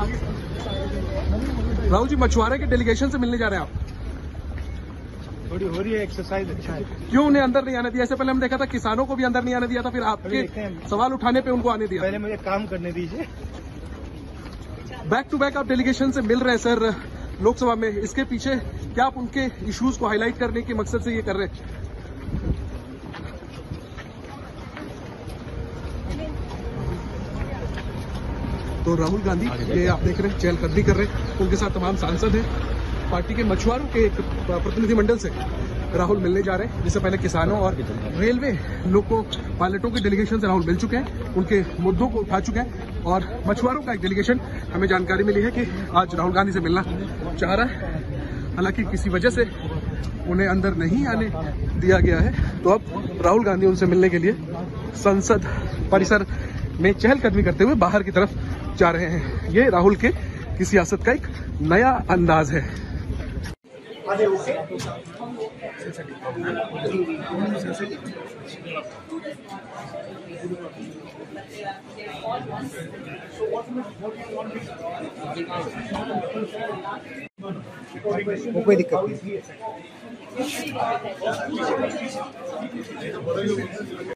राहुल जी, मछुआरे के डेलीगेशन से मिलने जा रहे हैं आप? थोड़ी हो रही है एक्सरसाइज, अच्छा है। क्यों उन्हें अंदर नहीं आने दिया? ऐसे पहले हम देखा था किसानों को भी अंदर नहीं आने दिया था, फिर आपके सवाल उठाने पे उनको आने दिया। पहले मुझे काम करने दीजिए। बैक टू बैक आप डेलीगेशन से मिल रहे हैं सर लोकसभा में, इसके पीछे क्या आप उनके इश्यूज को हाईलाइट करने के मकसद से ये कर रहे हैं? तो राहुल गांधी ये आप देख रहे हैं चहलकदमी कर रहे हैं, उनके साथ तमाम सांसद हैं। पार्टी के मछुआरों के एक प्रतिनिधिमंडल से राहुल मिलने जा रहे हैं, जिससे पहले किसानों और रेलवे लोको पायलटों के डेलीगेशन से राहुल मिल चुके हैं, उनके मुद्दों को उठा चुके हैं। और मछुआरों का एक डेलीगेशन हमें जानकारी मिली है कि आज राहुल गांधी से मिलना चाह रहा है, हालांकि किसी वजह से उन्हें अंदर नहीं आने दिया गया है। तो अब राहुल गांधी उनसे मिलने के लिए संसद परिसर में चहलकदमी करते हुए बाहर की तरफ जा रहे हैं। ये राहुल के की सियासत का एक नया अंदाज है। कोई दिक्कत नहीं।